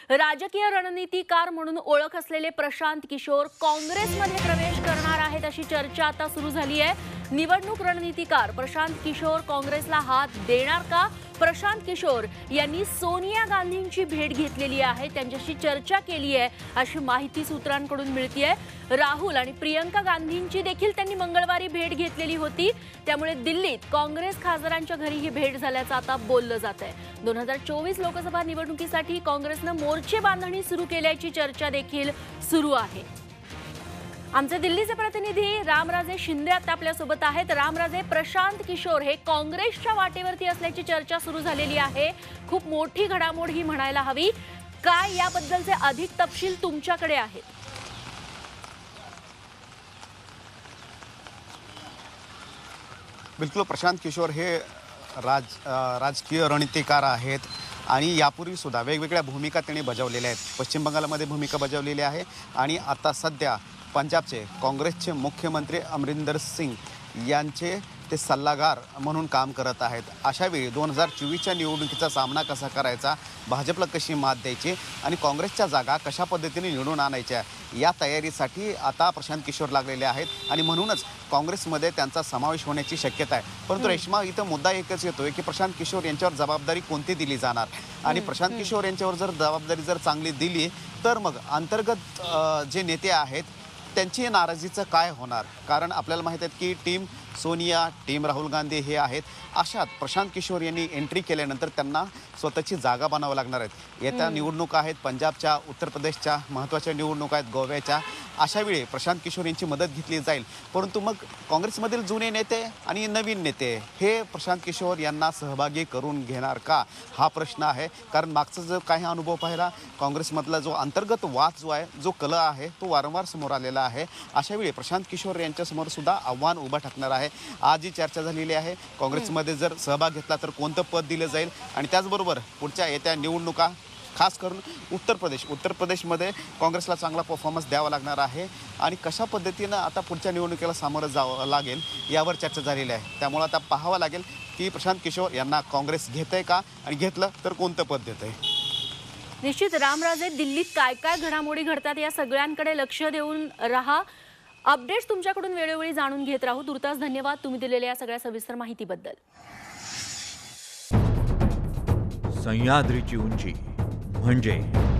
राजकीय रणनीतिकार म्हणून ओळख असलेले प्रशांत किशोर काँग्रेसमध्ये प्रवेश करणार आहेत अशी चर्चा आता सुरू झाली आहे। निवडणूक रणनीतिकार प्रशांत किशोर काँग्रेसला हात देणार का? प्रशांत किशोर यांनी सोनिया गांधींची भेट घेतलेली आहे, त्यांच्याशी चर्चा केली आहे अशी माहिती सूत्रांकडून मिळतेय। राहुल आणि प्रियंका गांधींची देखील त्यांनी मंगळवारी भेट घेतलेली होती, त्यामुळे दिल्लीत काँग्रेस खासदारांच्या घरी ही भेट झाल्याचं आता बोललं जात आहे। 2024 लोकसभा निवडणुकीसाठी काँग्रेसनं मोर्चे बांधणी सुरू केल्याची चर्चा देखील सुरू आहे। आमचे दिल्लीचे प्रतिनिधी रामराजे शिंदे आता आपल्या सोबत आहेत। रामराजे, प्रशांत किशोर हे काँग्रेसच्या वाटेवरती असल्याची चर्चा सुरू झालेली आहे, खूप मोठी घडामोड ही म्हणायला हवी। काय याबद्दलचे अधिक तपशील तुमच्याकडे आहेत? बिलकुल, प्रशांत किशोर हे राजकीय रणनीतिकार आहेत आणि यापूर्वी सुद्धा वेगवेगळ्या भूमिका त्यांनी बजावलेल्या आहेत। पश्चिम बंगालमध्ये भूमिका बजावलेली आहे आणि आता सध्या पंजाबचे काँग्रेसचे मुख्यमंत्री अमरिंदर सिंग यांचे ते सल्लागार म्हणून काम करत आहेत। अशावेळी 2024च्या निवडणुकीचा सामना कसा करायचा, भाजपला कशी मात द्यायची आणि काँग्रेसच्या जागा कशा पद्धतीने निवडून आणायच्या या तयारीसाठी आता प्रशांत किशोर लागलेले आहेत आणि म्हणूनच काँग्रेसमध्ये त्यांचा समावेश होण्याची शक्यता आहे। परंतु रेश्मा, इथं मुद्दा एकच येतोय की प्रशांत किशोर यांच्यावर जबाबदारी कोणती दिली जाणार आणि प्रशांत किशोर यांच्यावर जर जबाबदारी चांगली दिली तर मग अंतर्गत जे नेते आहेत त्यांची नाराजीचं काय होणार? कारण आपल्याला माहित आहे की टीम सोनिया, टीम राहुल गांधी हे आहेत। अशात प्रशांत किशोर यांनी एंट्री केल्यानंतर त्यांना स्वतःची जागा बनावं लागणार आहेत। येत्या निवडणुका आहेत पंजाबच्या, उत्तर प्रदेशच्या, महत्त्वाच्या निवडणुका आहेत गोव्याच्या। अशावेळी प्रशांत किशोर यांची मदत घेतली जाईल, परंतु मग काँग्रेसमधील जुने नेते आणि नवीन नेते हे प्रशांत किशोर यांना सहभागी करून घेणार का, हा प्रश्न आहे। कारण मागचा जो काही अनुभव पाहिला, काँग्रेसमधला जो अंतर्गत वाद जो आहे, जो कलह आहे, तो वारंवार समोर आलेला आहे। अशावेळी प्रशांत किशोर यांच्यासमोर सुद्धा आव्हान उभं ठाकणार आहे। आज जी चर्चा झालेली आहे, काँग्रेसमध्ये जर सहभाग घेतला तर कोणतं पद दिलं जाईल आणि त्याचबरोबर पुढच्या येत्या निवडणुका, खास करून उत्तर प्रदेशमध्ये काँग्रेसला चांगला परफॉर्मन्स द्यावा लागणार आहे आणि कशा पद्धतीनं आता पुढच्या निवडणुकीला सामोरं जावं लागेल यावर चर्चा झालेली आहे। त्यामुळे आता पाहावं लागेल की प्रशांत किशोर यांना काँग्रेस घेतंय का आणि घेतलं तर कोणतं पद देतंय। निश्चित रामराजे, दिल्लीत काय काय घडामोडी घडतात या सगळ्यांकडे लक्ष देऊन रहा। अपडेट्स तुमच्याकडून वेळोवेळी जाणून घेत राहू। तुर्तास धन्यवाद तुम्ही दिलेल्या या सगळ्या सविस्तर माहितीबद्दल। सह्याद्रीची उंची म्हणजे